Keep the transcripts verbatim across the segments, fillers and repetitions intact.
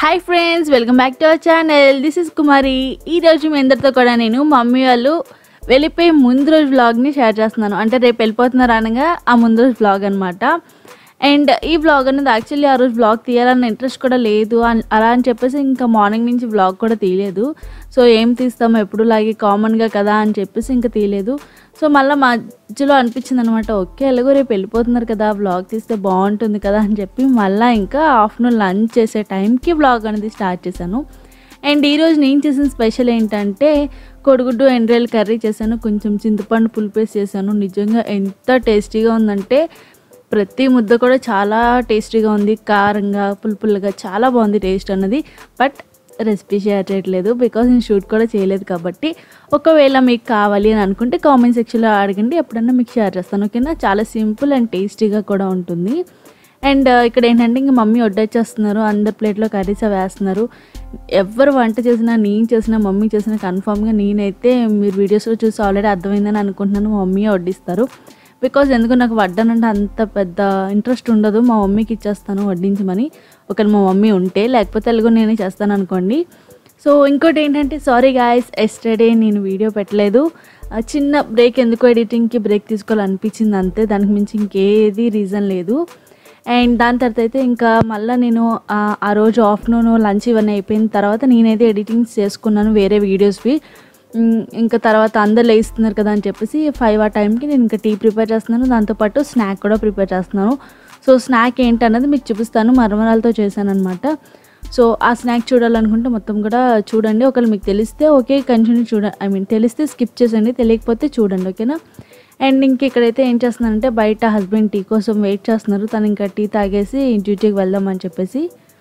Hi friends, welcome back to our channel. This is Kumari. ఈ రోజు మీ అందరితో కూడా నేను మమ్మీ వాళ్ళు వెళ్ళిపోయి ముందు రోజు వ్లాగ్ని షేర్ చేస్తున్నాను. అంటే రేపు వెళ్ళిపోతున్నారు అనగా ఆ ముందు రోజు వ్లాగ్ అనమాట. అండ్ ఈ వ్లాగ్ అనేది యాక్చువల్లీ ఆ రోజు వ్లాగ్ తీయాలన్న ఇంట్రెస్ట్ కూడా లేదు అలా అని చెప్పేసి ఇంకా మార్నింగ్ నుంచి వ్లాగ్ కూడా తీయలేదు. సో ఏం తీస్తాము ఎప్పుడు లాగే కామన్గా కదా అని చెప్పేసి ఇంకా తీయలేదు. సో మళ్ళీ మధ్యలో అనిపించింది అనమాట, ఓకే ఎలాగో రేపు వెళ్ళిపోతున్నారు కదా వ్లాగ్ తీస్తే బాగుంటుంది కదా అని చెప్పి మళ్ళీ ఇంకా ఆఫ్టర్నూన్ లంచ్ చేసే టైంకి వ్లాగ్ అనేది స్టార్ట్ చేశాను. అండ్ ఈరోజు నేను చేసిన స్పెషల్ ఏంటంటే కోడిగుడ్డు ఎండ్రాయిల్ కర్రీ చేశాను, కొంచెం చింతపండు పులిపేసి చేశాను. నిజంగా ఎంత టేస్టీగా ఉందంటే ప్రతి ముద్ద కూడా చాలా టేస్టీగా ఉంది, కారంగా పులుపులుగా చాలా బాగుంది టేస్ట్ అన్నది. బట్ రెసిపీ షేర్ చేయట్లేదు బికాజ్ నేను షూట్ కూడా చేయలేదు కాబట్టి. ఒకవేళ మీకు కావాలి అని అనుకుంటే కామెంట్ సెక్షన్లో అడగండి, ఎప్పుడన్నా మీకు షేర్ చేస్తాను. ఓకేనా, చాలా సింపుల్ అండ్ టేస్టీగా కూడా ఉంటుంది. అండ్ ఇక్కడ ఏంటంటే ఇంక మమ్మీ వడ్డొచ్చేస్తున్నారు, అందరి ప్లేట్లో కర్రీస్ వేస్తున్నారు. ఎవరు వంట చేసినా నేను చేసినా మమ్మీ చేసినా కన్ఫామ్గా నేనైతే మీరు వీడియోస్లో చూసి ఆల్రెడీ అర్థమైందని అనుకుంటున్నాను, మమ్మీ వడ్డిస్తారు. బికాజ్ ఎందుకు నాకు వడ్డానంటే అంత పెద్ద ఇంట్రెస్ట్ ఉండదు, మా మమ్మీకి ఇచ్చేస్తాను వడ్డించమని. ఒకవేళ మా మమ్మీ ఉంటే, లేకపోతే ఎలాగో నేనే చేస్తాను అనుకోండి. సో ఇంకోటి ఏంటంటే సారీ గాయస్, ఎస్టర్డే నేను వీడియో పెట్టలేదు. చిన్న బ్రేక్, ఎందుకో ఎడిటింగ్కి బ్రేక్ తీసుకోవాలనిపించింది అంతే, దానికి మించి ఇంకేది రీజన్ లేదు. అండ్ దాని తర్వాత అయితే ఇంకా మళ్ళీ నేను ఆ రోజు ఆఫ్టర్నూన్ లంచ్ ఇవన్నీ అయిపోయిన తర్వాత నేనైతే ఎడిటింగ్స్ చేసుకున్నాను వేరే వీడియోస్వి. ఇంకా తర్వాత అందరు లేస్తున్నారు కదా అని చెప్పేసి ఫైవ్ ఆ టైంకి నేను ఇంకా టీ ప్రిపేర్ చేస్తున్నాను, దాంతోపాటు స్నాక్ కూడా ప్రిపేర్ చేస్తున్నాను. సో స్నాక్ ఏంటన్నది మీకు చూపిస్తాను, మరమరాలతో చేశాను అనమాట. సో ఆ స్నాక్ చూడాలనుకుంటే మొత్తం కూడా చూడండి, ఒకవేళ మీకు తెలిస్తే ఓకే కంటిన్యూ చూడ ఐ మీన్ తెలిస్తే స్కిప్ చేసండి, తెలియకపోతే చూడండి, ఓకేనా. అండ్ ఇంక ఇక్కడైతే ఏం చేస్తున్నానంటే బయట హస్బెండ్ టీ కోసం వెయిట్ చేస్తున్నారు, తను ఇంకా టీ తాగేసి డ్యూటీకి వెళ్దామని చెప్పేసి.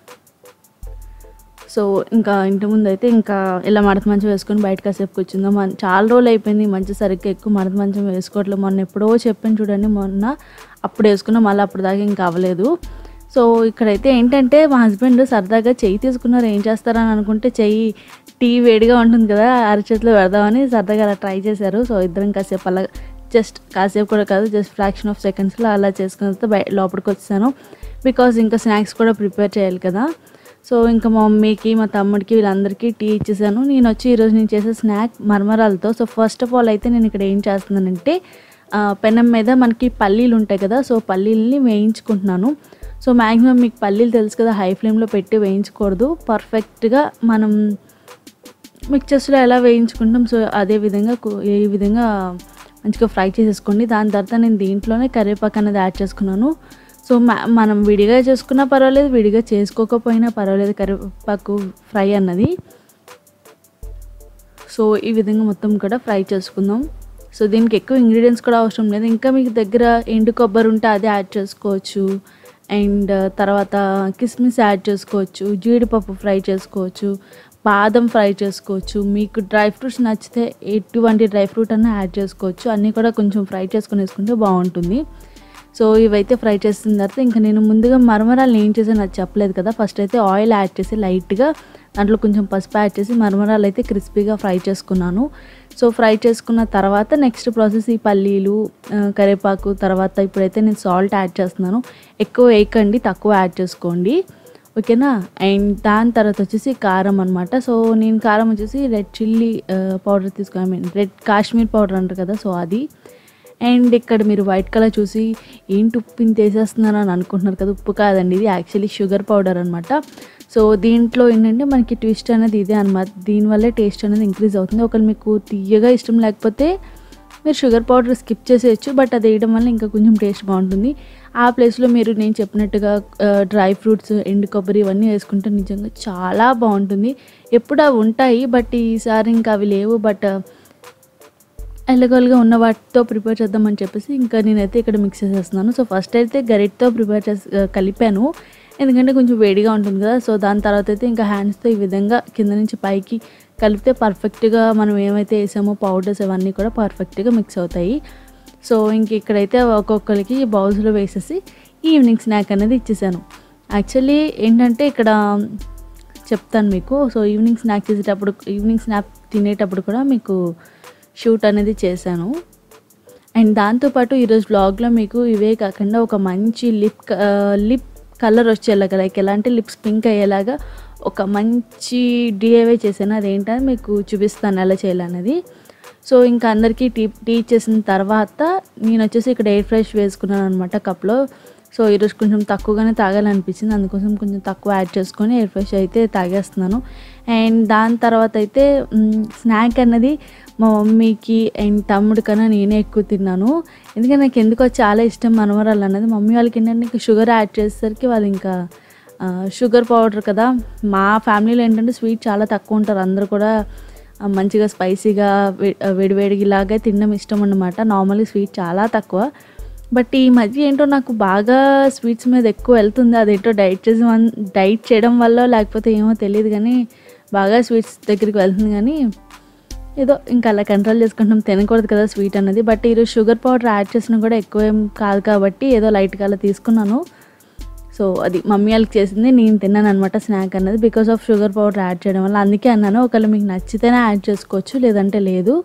సో ఇంకా ఇంటి ముందు అయితే ఇంకా ఇలా మడత మంచం వేసుకొని బయట కాసేపు కూర్చుందాం. చాలా రోజులు అయిపోయింది మంచి సరిగ్గా ఎక్కువ మడత మంచం వేసుకోవట్లేదు. మొన్న ఎప్పుడో చెప్పాను చూడండి, మొన్న అప్పుడు వేసుకున్నాం, మళ్ళీ అప్పుడు దాకా ఇంకా అవ్వలేదు. సో ఇక్కడైతే ఏంటంటే మా హస్బెండ్ సరదాగా చెయ్యి తీసుకున్నారు, ఏం చేస్తారని అనుకుంటే చెయ్యి టీ వేడిగా ఉంటుంది కదా అరచేతిలో పెడదామని సరదాగా అలా ట్రై చేశారు. సో ఇద్దరం కాసేపు అలా జస్ట్ కాసేపు కూడా కాదు, జస్ట్ ఫ్రాక్షన్ ఆఫ్ సెకండ్స్లో అలా చేసుకున్న తర్వాత బయ లోపలికి వచ్చాను. బికాజ్ ఇంకా స్నాక్స్ కూడా ప్రిపేర్ చేయాలి కదా. సో ఇంకా మా మమ్మీకి మా తమ్ముడికి వీళ్ళందరికీ టీ ఇచ్చేసాను. నేను వచ్చి ఈరోజు నేను చేసే స్నాక్ మరమరాలతో. సో ఫస్ట్ ఆఫ్ ఆల్ అయితే నేను ఇక్కడ ఏం చేస్తున్నానంటే పెనం మీద మనకి పల్లీలు ఉంటాయి కదా, సో పల్లీలని వేయించుకుంటున్నాను. సో మ్యాక్సిమం మీకు పల్లీలు తెలుసు కదా, హై ఫ్లేమ్లో పెట్టి వేయించకూడదు, పర్ఫెక్ట్గా మనం మిక్చర్స్లో ఎలా వేయించుకుంటాం సో అదే విధంగా ఏ విధంగా మంచిగా ఫ్రై చేసేసుకోండి. దాని తర్వాత నేను దీంట్లోనే కరివేపాకు అనేది యాడ్ చేసుకున్నాను. సో మనం విడిగా చేసుకున్నా పర్వాలేదు, విడిగా చేసుకోకపోయినా పర్వాలేదు కరివేపాకు ఫ్రై అన్నది. సో ఈ విధంగా మొత్తం కూడా ఫ్రై చేసుకుందాం. సో దీనికి ఎక్కువ ఇంగ్రీడియంట్స్ కూడా అవసరం లేదు, ఇంకా మీకు దగ్గర ఎండు కొబ్బరి ఉంటే అది యాడ్ చేసుకోవచ్చు. అండ్ తర్వాత కిస్మిస్ యాడ్ చేసుకోవచ్చు, జీడిపప్పు ఫ్రై చేసుకోవచ్చు, బాదం ఫ్రై చేసుకోవచ్చు. మీకు డ్రై ఫ్రూట్స్ నచ్చితే ఎటువంటి డ్రై ఫ్రూట్ అన్నా యాడ్ చేసుకోవచ్చు. అన్నీ కూడా కొంచెం ఫ్రై చేసుకుని వేసుకుంటే బాగుంటుంది. సో ఇవైతే ఫ్రై చేసిన తర్వాత ఇంకా నేను ముందుగా మరమరాలు ఏం చేసాను అది చెప్పలేదు కదా. ఫస్ట్ అయితే ఆయిల్ యాడ్ చేసి లైట్గా దాంట్లో కొంచెం పసుపు యాడ్ చేసి మరమరాలు అయితే క్రిస్పీగా ఫ్రై చేసుకున్నాను. సో ఫ్రై చేసుకున్న తర్వాత నెక్స్ట్ ప్రాసెస్ ఈ పల్లీలు కరివేపాకు తర్వాత ఇప్పుడైతే నేను సాల్ట్ యాడ్ చేస్తున్నాను. ఎక్కువ వేయకండి, తక్కువ యాడ్ చేసుకోండి, ఓకేనా. అండ్ దాని తర్వాత వచ్చేసి కారం అనమాట. సో నేను కారం వచ్చేసి రెడ్ చిల్లీ పౌడర్ తీసుకుని I mean red Kashmir powder అంటారు కదా, సో అది. అండ్ ఇక్కడ మీరు వైట్ కలర్ చూసి ఏంటి ఉప్పు ఇంత వేసేస్తున్నారు అని అనుకుంటున్నారు కదా, ఉప్పు కాదండి, ఇది యాక్చువల్లీ షుగర్ పౌడర్ అనమాట. సో దీంట్లో ఏంటంటే మనకి ట్విస్ట్ అనేది ఇదే అనమాట, దీనివల్లే టేస్ట్ అనేది ఇంక్రీజ్ అవుతుంది. ఒకవేళ మీకు తీయగా ఇష్టం లేకపోతే మీరు షుగర్ పౌడర్ స్కిప్ చేసేయచ్చు, బట్ అది వేయడం వల్ల ఇంకా కొంచెం టేస్ట్ బాగుంటుంది. ఆ ప్లేస్లో మీరు నేను చెప్పినట్టుగా డ్రై ఫ్రూట్స్ ఎండు కొబ్బరి ఇవన్నీ వేసుకుంటే నిజంగా చాలా బాగుంటుంది. ఎప్పుడు అవి ఉంటాయి బట్ ఈసారి ఇంకా అవి లేవు, బట్ ఎలగోలుగా ఉన్న వాటితో ప్రిపేర్ చేద్దామని చెప్పేసి ఇంకా నేనైతే ఇక్కడ మిక్స్ చేసేస్తున్నాను. సో ఫస్ట్ అయితే గరిటతో ప్రిపేర్ చేసి కలిపాను, ఎందుకంటే కొంచెం వేడిగా ఉంటుంది కదా. సో దాని తర్వాత అయితే ఇంకా హ్యాండ్స్తో ఈ విధంగా కింద నుంచి పైకి కలిపితే పర్ఫెక్ట్గా మనం ఏమైతే వేసామో పౌడర్స్ అవన్నీ కూడా పర్ఫెక్ట్గా మిక్స్ అవుతాయి. సో ఇంక ఇక్కడైతే ఒక్కొక్కరికి బౌల్స్లో వేసేసి ఈవినింగ్ స్నాక్ అనేది ఇచ్చేసాను. యాక్చువల్లీ ఏంటంటే ఇక్కడ చెప్తాను మీకు. సో ఈవినింగ్ స్నాక్ చేసేటప్పుడు ఈవినింగ్ స్నాక్ తినేటప్పుడు కూడా మీకు షూట్ అనేది చేశాను. అండ్ దాంతోపాటు ఈరోజు వ్లాగ్లో మీకు ఇవే కాకుండా ఒక మంచి లిప్ లిప్ కలర్ వచ్చేలాగా, లైక్ ఎలా అంటే లిప్స్ పింక్ అయ్యేలాగా ఒక మంచి డిఐవై చేశాను. అదేంటని మీకు చూపిస్తాను ఎలా చేయాలన్నది. సో ఇంకా అందరికీ టీ టీ ఇచ్చేసిన తర్వాత నేను వచ్చేసి ఇక్కడ ఎయిర్ ఫ్రెష్ వేసుకున్నాను అనమాట కప్లో. సో ఈరోజు కొంచెం తక్కువగానే తాగాలనిపించింది, అందుకోసం కొంచెం తక్కువ యాడ్ చేసుకొని ఎయిర్ ఫ్రెష్ అయితే తాగేస్తున్నాను. అండ్ దాని తర్వాత అయితే స్నాక్ అన్నది మా మమ్మీకి అండ్ తమ్ముడి కన్నా నేనే ఎక్కువ తిన్నాను. ఎందుకంటే నాకు ఎందుకో చాలా ఇష్టం మనవరాలు అన్నది. మమ్మీ వాళ్ళకి ఏంటంటే ఇంకా షుగర్ యాడ్ చేసేసరికి వాళ్ళు ఇంకా షుగర్ పౌడర్ కదా, మా ఫ్యామిలీలో ఏంటంటే స్వీట్ చాలా తక్కువ ఉంటారు, అందరూ కూడా మంచిగా స్పైసీగా వేడివేడిగిలాగా తినడం ఇష్టం అన్నమాట. నార్మల్లీ స్వీట్ చాలా తక్కువ. బట్ ఈ మధ్య ఏంటో నాకు బాగా స్వీట్స్ మీద ఎక్కువ వెళ్తుంది. అదేంటో డైట్ చేసి డైట్ చేయడం వల్ల లేకపోతే ఏమో తెలియదు కానీ బాగా స్వీట్స్ దగ్గరికి వెళ్తుంది. కానీ ఏదో ఇంకా అలా కంట్రోల్ చేసుకుంటాం, తినకూడదు కదా స్వీట్ అన్నది. బట్ ఈరోజు షుగర్ పౌడర్ యాడ్ చేసినా కూడా ఎక్కువ ఏం కాదు కాబట్టి ఏదో లైట్గా అలా తీసుకున్నాను. సో అది మమ్మీ వాళ్ళకి చేసింది, నేను తిన్నాను అనమాట స్నాక్ అన్నది because of sugar powder add చేయడం వల్ల. అందుకే అన్నాను ఒకవేళ మీకు నచ్చితేనే యాడ్ చేసుకోవచ్చు, లేదంటే లేదు.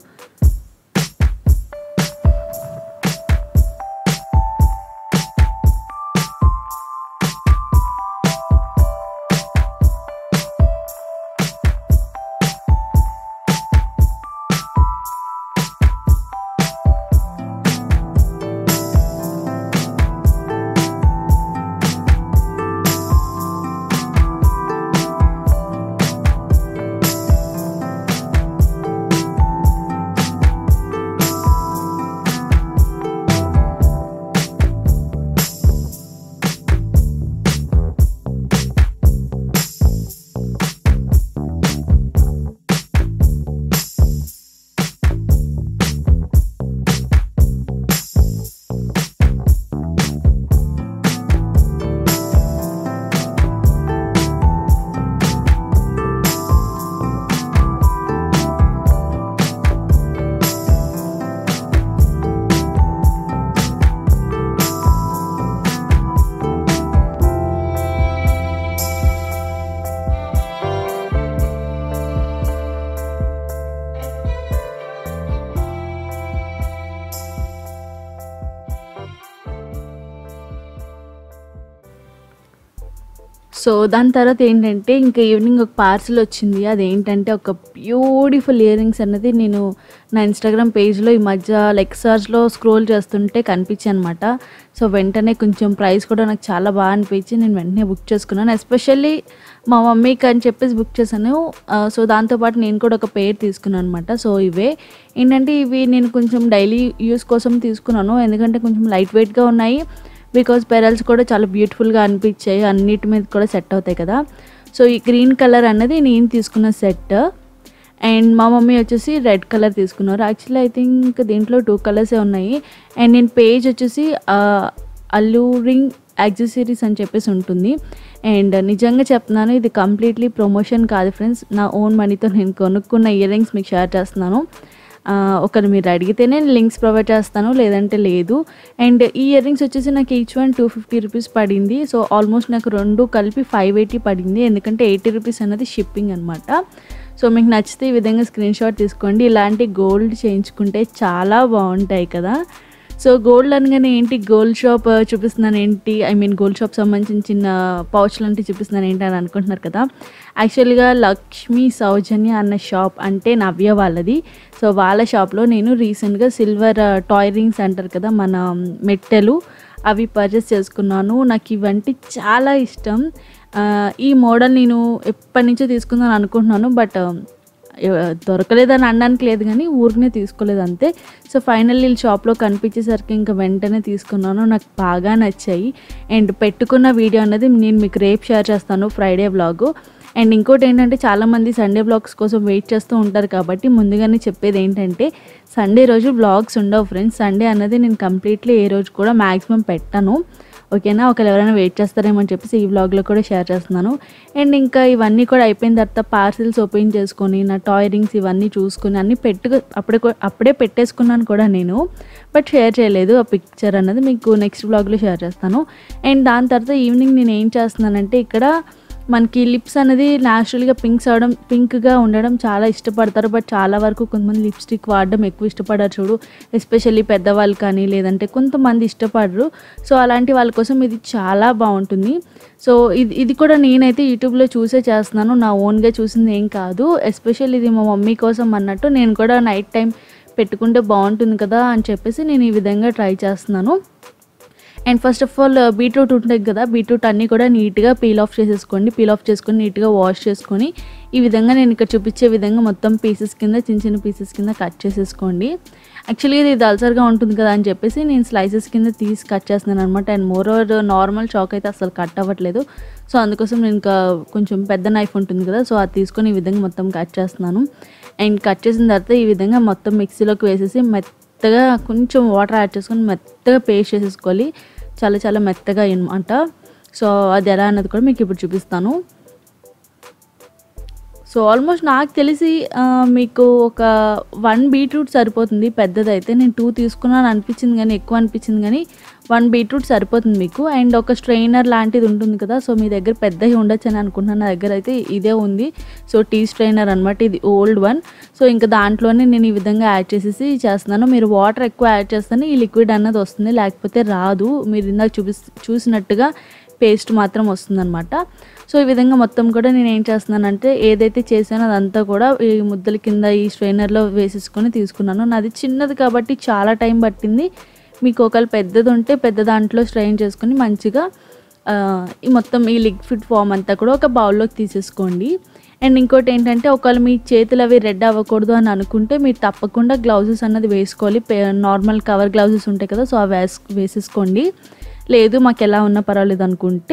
సో దాని తర్వాత ఏంటంటే ఇంకా ఈవినింగ్ ఒక పార్సిల్ వచ్చింది. అదేంటంటే ఒక బ్యూటిఫుల్ ఇయర్ రింగ్స్ అన్నది నేను నా ఇన్స్టాగ్రామ్ పేజ్లో ఈ మధ్య లైక్ సర్చ్లో స్క్రోల్ చేస్తుంటే కనిపించాయి అనమాట. సో వెంటనే కొంచెం ప్రైస్ కూడా నాకు చాలా బాగా అనిపించి నేను వెంటనే బుక్ చేసుకున్నాను. ఎస్పెషల్లీ మా మమ్మీకి అని చెప్పేసి బుక్ చేశాను. సో దాంతోపాటు నేను కూడా ఒక పేర్ తీసుకున్నాను అనమాట. సో ఇవే ఏంటంటే ఇవి నేను కొంచెం డైలీ యూస్ కోసం తీసుకున్నాను, ఎందుకంటే కొంచెం లైట్ వెయిట్గా ఉన్నాయి. బికాజ్ పెరల్స్ కూడా చాలా బ్యూటిఫుల్గా అనిపించాయి, అన్నిటి మీద కూడా సెట్ అవుతాయి కదా. సో ఈ గ్రీన్ కలర్ అన్నది నేను తీసుకున్న సెట్, అండ్ మా మమ్మీ వచ్చేసి రెడ్ కలర్ తీసుకున్నారు. యాక్చువల్లీ ఐ థింక్ దీంట్లో టూ కలర్సే ఉన్నాయి. అండ్ నేను పేజ్ వచ్చేసి అల్లూరింగ్ యాక్సెసరీస్ అని చెప్పేసి ఉంటుంది. అండ్ నిజంగా చెప్తున్నాను, ఇది కంప్లీట్లీ ప్రమోషన్ కాదు ఫ్రెండ్స్, నా ఓన్ మనీతో నేను కొనుక్కున్న ఇయర్ రింగ్స్ మీకు షేర్ చేస్తున్నాను. ఒకరు మీరు అడిగితేనే లింక్స్ ప్రొవైడ్ చేస్తాను, లేదంటే లేదు. అండ్ ఈ ఇయర్ రింగ్స్ వచ్చేసి నాకు each one two fifty rupees పడింది. సో ఆల్మోస్ట్ నాకు రెండు కలిపి ఫైవ్ ఎయిటీ పడింది, ఎందుకంటే ఎయిటీ రూపీస్ అన్నది షిప్పింగ్ అనమాట. సో మీకు నచ్చితే ఈ విధంగా స్క్రీన్ షాట్ తీసుకోండి. ఇలాంటి గోల్డ్ చేయించుకుంటే చాలా బాగుంటాయి కదా. సో గోల్డ్ అనగానే ఏంటి గోల్డ్ షాప్ చూపిస్తున్నాను ఏంటి, ఐ మీన్ గోల్డ్ షాప్ సంబంధించిన చిన్న పౌచ్ లాంటివి చూపిస్తున్నాను ఏంటి అని అనుకుంటున్నారు కదా. యాక్చువల్గా లక్ష్మీ సౌజన్య అన్న షాప్ అంటే నవ్య వాళ్ళది. సో వాళ్ళ షాప్లో నేను రీసెంట్గా సిల్వర్ టాయ్ రింగ్స్ అంటారు కదా మన మెట్టెలు, అవి పర్చేస్ చేసుకున్నాను. నాకు ఇవంటి చాలా ఇష్టం. ఈ మోడల్ నేను ఎప్పటి నుంచో తీసుకుందాం అనుకుంటున్నాను, బట్ దొరకలేదని అనడానికి లేదు కానీ ఊరినే తీసుకోలేదు అంతే. సో ఫైనల్లీ వీళ్ళు షాప్లో కనిపించేసరికి ఇంకా వెంటనే తీసుకున్నాను, నాకు బాగా నచ్చాయి. అండ్ పెట్టుకున్న వీడియో అనేది నేను మీకు రేపు షేర్ చేస్తాను, ఫ్రైడే వ్లాగ్. అండ్ ఇంకోటి ఏంటంటే చాలామంది సండే వ్లాగ్స్ కోసం వెయిట్ చేస్తూ ఉంటారు కాబట్టి ముందుగానే చెప్పేది ఏంటంటే సండే రోజు వ్లాగ్స్ ఉండవు ఫ్రెండ్స్. సండే అన్నది నేను కంప్లీట్లీ ఏ రోజు కూడా మ్యాక్సిమం పెట్టాను, ఓకేనా. ఒకవేళ ఎవరైనా వెయిట్ చేస్తారేమో అని చెప్పేసి ఈ వ్లాగ్లో కూడా షేర్ చేస్తున్నాను. అండ్ ఇంకా ఇవన్నీ కూడా అయిపోయిన తర్వాత పార్సిల్స్ ఓపెన్ చేసుకొని నా టాయ్ రింగ్స్ ఇవన్నీ చూసుకొని అన్నీ పెట్టు అప్పుడే అప్పుడే పెట్టేసుకున్నాను కూడా నేను, బట్ షేర్ చేయలేదు. ఆ పిక్చర్ అన్నది మీకు నెక్స్ట్ వ్లాగ్లో షేర్ చేస్తాను. అండ్ దాని తర్వాత ఈవినింగ్ నేను ఏం చేస్తున్నానంటే ఇక్కడ మనకి లిప్స్ అనేది న్యాచురల్గా పింక్స్ అవడం పింక్గా ఉండడం చాలా ఇష్టపడతారు. బట్ చాలా వరకు కొంతమంది లిప్స్టిక్ వాడడం ఎక్కువ ఇష్టపడరు చూడు, ఎస్పెషల్లీ పెద్దవాళ్ళు కానీ లేదంటే కొంతమంది ఇష్టపడరు. సో అలాంటి వాళ్ళ కోసం ఇది చాలా బాగుంటుంది. సో ఇది ఇది కూడా నేనైతే యూట్యూబ్లో చూసే చేస్తున్నాను, నా ఓన్గా చూసింది ఏం కాదు. ఎస్పెషల్లీ ఇది మా మమ్మీ కోసం అన్నట్టు నేను కూడా నైట్ టైం పెట్టుకుంటే బాగుంటుంది కదా అని చెప్పేసి నేను ఈ విధంగా ట్రై చేస్తున్నాను. And first of all beetroot ఉంటుంది కదా, బీట్రూట్ అన్నీ కూడా నీట్గా పీల్ ఆఫ్ చేసేసుకోండి. పీల్ ఆఫ్ చేసుకొని నీట్గా వాష్ చేసుకొని ఈ విధంగా నేను ఇక్కడ చూపించే విధంగా మొత్తం పీసెస్ కింద చిన్న చిన్న పీసెస్ కింద కట్ చేసేసుకోండి. యాక్చువల్లీ ఇది దల్సర్గా ఉంటుంది కదా అని చెప్పేసి నేను స్లైసెస్ కింద తీసి కట్ చేస్తున్నాను అనమాట. అండ్ మోర్ ఓవర్ నార్మల్ చాక్ అయితే అసలు కట్ అవ్వట్లేదు. సో అందుకోసం నేను ఇంకా కొంచెం పెద్ద నైఫ్ ఉంటుంది కదా, సో అది తీసుకొని ఈ విధంగా మొత్తం కట్ చేస్తున్నాను. అండ్ కట్ చేసిన తర్వాత ఈ విధంగా మొత్తం మిక్సీలోకి వేసేసి మెత్తగా కొంచెం వాటర్ యాడ్ చేసుకొని మెత్తగా పేస్ట్ చేసేసుకోవాలి, చాలా చాలా మెత్తగా అనమాట. సో అది ఎలా అన్నది కూడా మీకు ఇప్పుడు చూపిస్తాను. సో ఆల్మోస్ట్ నాకు తెలిసి మీకు ఒక వన్ బీట్రూట్ సరిపోతుంది పెద్దదైతే. నేను టూ తీసుకున్నాను అనిపించింది కానీ ఎక్కువ అనిపించింది కానీ వన్ బీట్రూట్ సరిపోతుంది మీకు. అండ్ ఒక స్ట్రైనర్ లాంటిది ఉంటుంది కదా, సో మీ దగ్గర పెద్దగా ఉండొచ్చు అని అనుకుంటున్నాను. నా దగ్గర అయితే ఇదే ఉంది. సో టీ స్ట్రైనర్ అనమాట, ఇది ఓల్డ్ వన్. సో ఇంకా దాంట్లోనే నేను ఈ విధంగా యాడ్ చేసేసి చేస్తున్నాను. మీరు వాటర్ ఎక్కువ యాడ్ చేస్తేనే ఈ లిక్విడ్ అన్నది వస్తుంది, లేకపోతే రాదు. మీరు ఇందాక చూపి చూసినట్టుగా పేస్ట్ మాత్రం వస్తుందన్నమాట. సో ఈ విధంగా మొత్తం కూడా నేను ఏం చేస్తున్నానంటే ఏదైతే చేసానో అదంతా కూడా ఈ ముద్దల కింద ఈ స్ట్రైనర్లో వేసేసుకొని తీసుకున్నాను. నాది చిన్నది కాబట్టి చాలా టైం పట్టింది. మీకు ఒకవేళ పెద్దది ఉంటే పెద్ద దాంట్లో స్ట్రైన్ చేసుకొని మంచిగా ఈ మొత్తం ఈ లిక్విడ్ ఫామ్ అంతా కూడా ఒక బౌల్లోకి తీసేసుకోండి. అండ్ ఇంకోటి ఏంటంటే ఒకవేళ మీ చేతులు అవి రెడ్ అవ్వకూడదు అని అనుకుంటే మీరు తప్పకుండా గ్లౌజెస్ అన్నది వేసుకోవాలి. నార్మల్ కవర్ గ్లౌజెస్ ఉంటాయి కదా, సో అవి వేసు వేసేసుకోండి. లేదు మాకు ఎలా ఉన్నా పర్వాలేదు అనుకుంటే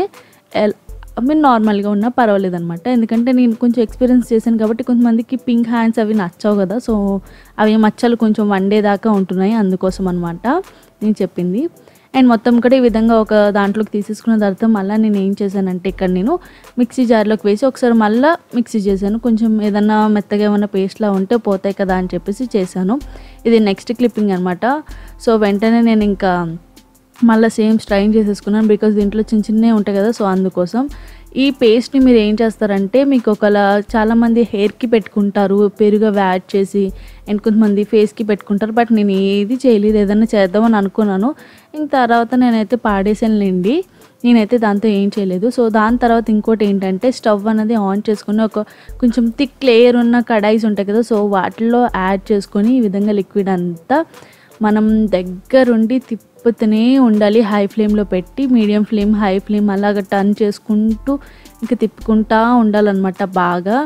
మీరు నార్మల్గా ఉన్నా పర్వాలేదు అనమాట. ఎందుకంటే నేను కొంచెం ఎక్స్పీరియన్స్ చేశాను కాబట్టి కొంతమందికి పింక్ హ్యాండ్స్ అవి నచ్చవు కదా, సో అవి మచ్చలు కొంచెం వన్ డే దాకా ఉంటున్నాయి, అందుకోసం అనమాట నేను చెప్పింది. అండ్ మొత్తం కూడా ఈ విధంగా ఒక దాంట్లోకి తీసేసుకున్న తర్వాత మళ్ళీ నేను ఏం చేశానంటే ఇక్కడ నేను మిక్సీ జార్లోకి వేసి ఒకసారి మళ్ళీ మిక్సీ చేశాను. కొంచెం ఏదన్నా మెత్తగా ఏమైనా పేస్ట్లా ఉంటే పోతాయి కదా అని చెప్పేసి చేశాను. ఇది నెక్స్ట్ క్లిప్పింగ్ అనమాట. సో వెంటనే నేను ఇంకా మళ్ళీ సేమ్ స్ట్రైన్ చేసేసుకున్నాను, బికాజ్ దీంట్లో చిన్న చిన్నవి ఉంటాయి కదా, సో అందుకోసం. ఈ పేస్ట్ని మీరు ఏం చేస్తారంటే మీకు ఒకలా చాలామంది హెయిర్కి పెట్టుకుంటారు పెరుగు యాడ్ చేసి, అండ్ కొంతమంది ఫేస్కి పెట్టుకుంటారు. బట్ నేను ఏది చేయలేదు, ఏదైనా చేద్దామని అనుకున్నాను. ఇంక తర్వాత నేనైతే పాడేసానులేండి, నేనైతే దాంతో ఏం చేయలేదు. సో దాని తర్వాత ఇంకోటి ఏంటంటే స్టవ్ అనేది ఆన్ చేసుకుని ఒక కొంచెం థిక్ లేయర్ ఉన్న కడాయిస్ ఉంటాయి కదా, సో వాటిల్లో యాడ్ చేసుకొని ఈ విధంగా లిక్విడ్ అంతా మనం దగ్గరుండి తిప్పుతూనే ఉండాలి. హై ఫ్లేమ్లో పెట్టి మీడియం ఫ్లేమ్ హై ఫ్లేమ్ అలాగ టర్న్ చేసుకుంటూ ఇంకా తిప్పుకుంటూ ఉండాలన్నమాట బాగా.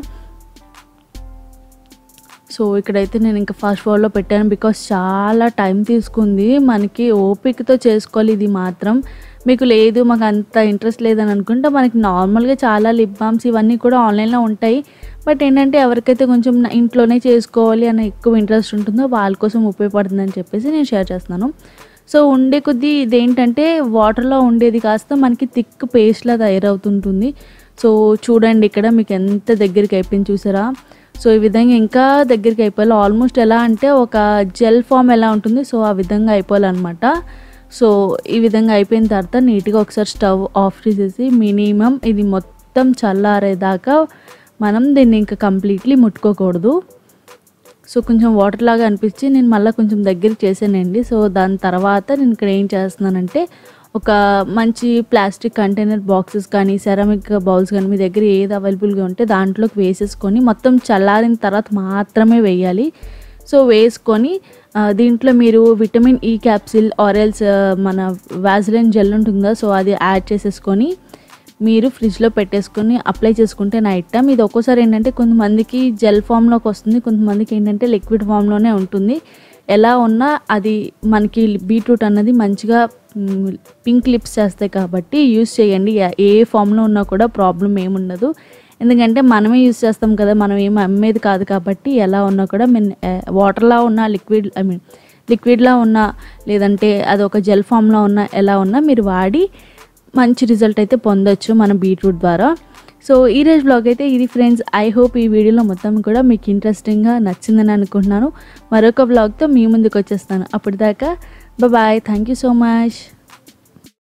సో ఇక్కడైతే నేను ఇంకా ఫాస్ట్ ఫార్వర్డ్లో పెట్టాను, బికాస్ చాలా టైం తీసుకుంది. మనకి ఓపికతో చేసుకోవాలి ఇది మాత్రం. మీకు లేదు మాకు అంత ఇంట్రెస్ట్ లేదని అనుకుంటే మనకి నార్మల్గా చాలా లిప్ బామ్స్ ఇవన్నీ కూడా ఆన్లైన్లో ఉంటాయి. బట్ ఏంటంటే ఎవరికైతే కొంచెం ఇంట్లోనే చేసుకోవాలి అనే ఎక్కువ ఇంట్రెస్ట్ ఉంటుందో వాళ్ళ కోసం ఉపయోగపడుతుందని చెప్పేసి నేను షేర్ చేస్తున్నాను. సో ఉండే కొద్దీ ఇదేంటంటే వాటర్లో ఉండేది కాస్త మనకి థిక్ పేస్ట్లా తయారవుతుంటుంది. సో చూడండి ఇక్కడ మీకు ఎంత దగ్గరికి అయిపోయింది చూసారా. సో ఈ విధంగా ఇంకా దగ్గరికి అయిపోవాలి. ఆల్మోస్ట్ ఎలా అంటే ఒక జెల్ ఫామ్ ఎలా ఉంటుంది, సో ఆ విధంగా అయిపోవాలన్నమాట. సో ఈ విధంగా అయిపోయిన తర్వాత నీట్గా ఒకసారి స్టవ్ ఆఫ్ చేసేసి మినిమం ఇది మొత్తం చల్లారేదాకా మనం దీన్ని ఇంకా కంప్లీట్లీ ముట్టుకోకూడదు. సో కొంచెం వాటర్ లాగా అనిపించి నేను మళ్ళీ కొంచెం దగ్గర చేసానండి. సో దాని తర్వాత నేను ఇక్కడ ఏం చేస్తున్నానంటే ఒక మంచి ప్లాస్టిక్ కంటైనర్ బాక్సెస్ కానీ సెరామిక్ బౌల్స్ కానీ మీ దగ్గర ఏది అవైలబుల్గా ఉంటే దాంట్లోకి వేసేసుకొని మొత్తం చల్లారిన తర్వాత మాత్రమే వేయాలి. సో వేసుకొని దీంట్లో మీరు విటమిన్ ఈ క్యాప్సిల్ ఆరెల్స్ మన వాజిలిన్ జెల్ ఉంటుందా, సో అది యాడ్ చేసేసుకొని మీరు ఫ్రిడ్జ్లో పెట్టేసుకొని అప్లై చేసుకుంటే నైట్ టైం. ఇది ఒక్కోసారి ఏంటంటే కొంతమందికి జెల్ ఫామ్లోకి వస్తుంది, కొంతమందికి ఏంటంటే లిక్విడ్ ఫామ్లోనే ఉంటుంది. ఎలా ఉన్నా అది మనకి బీట్రూట్ అన్నది మంచిగా పింక్ లిప్స్ చేస్తాయి కాబట్టి యూస్ చేయండి. ఏ ఫామ్లో ఉన్నా కూడా ప్రాబ్లం ఏముండదు, ఎందుకంటే మనమే యూస్ చేస్తాం కదా, మనం ఏమి అమ్మేది కాదు కాబట్టి ఎలా ఉన్నా కూడా మీన్ వాటర్లా ఉన్న లిక్విడ్ ఐ మీన్ లిక్విడ్లా ఉన్నా లేదంటే అది ఒక జెల్ ఫామ్లో ఉన్న ఎలా ఉన్నా మీరు వాడి మంచి రిజల్ట్ అయితే పొందొచ్చు మన బీట్రూట్ ద్వారా. సో ఈ రోజు బ్లాగ్ అయితే ఇది ఫ్రెండ్స్. ఐ హోప్ ఈ వీడియోలో మొత్తం కూడా మీకు ఇంట్రెస్టింగ్గా నచ్చిందని అనుకుంటున్నాను. మరొక బ్లాగ్తో మీ ముందుకు వచ్చేస్తాను. అప్పటిదాకా bye, thank you so much.